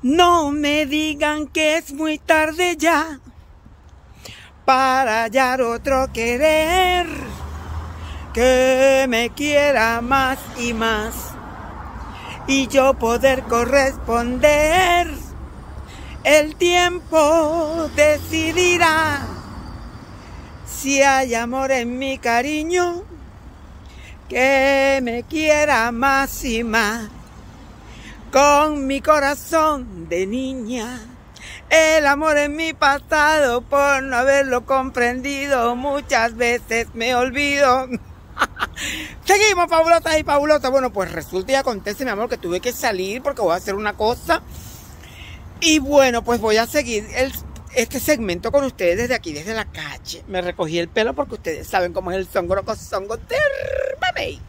No me digan que es muy tarde ya para hallar otro querer que me quiera más y más y yo poder corresponder. El tiempo decidirá si hay amor en mi cariño que me quiera más y más. Con mi corazón de niña, el amor en mi pasado, por no haberlo comprendido, muchas veces me olvido. Seguimos, fabulosas y fabulosas. Bueno, pues resulta y acontece, mi amor, que tuve que salir porque voy a hacer una cosa. Y bueno, pues voy a seguir este segmento con ustedes desde aquí, desde la calle. Me recogí el pelo porque ustedes saben cómo es el songo termamey.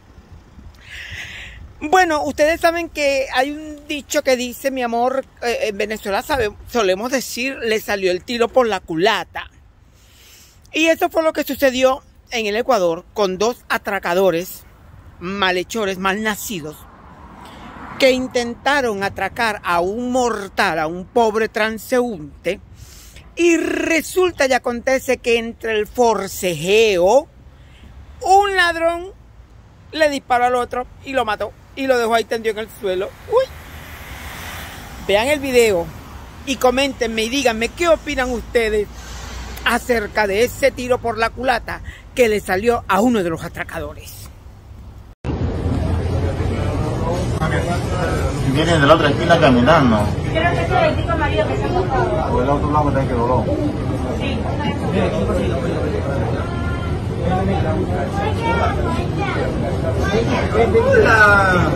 Bueno, ustedes saben que hay un dicho que dice, mi amor, en Venezuela solemos decir, le salió el tiro por la culata. Y eso fue lo que sucedió en el Ecuador con dos atracadores, malhechores, malnacidos, que intentaron atracar a un mortal, a un pobre transeúnte. Y resulta y acontece que entre el forcejeo, un ladrón le disparó al otro y lo mató. Y lo dejó ahí tendido en el suelo. ¡Uy! Vean el video y coméntenme y díganme qué opinan ustedes acerca de ese tiro por la culata que le salió a uno de los atracadores. Vienen de la otra esquina caminando. Creo que es el chico marido que se ha pasado. O el otro lado que dobló. Sí. ¡Hola!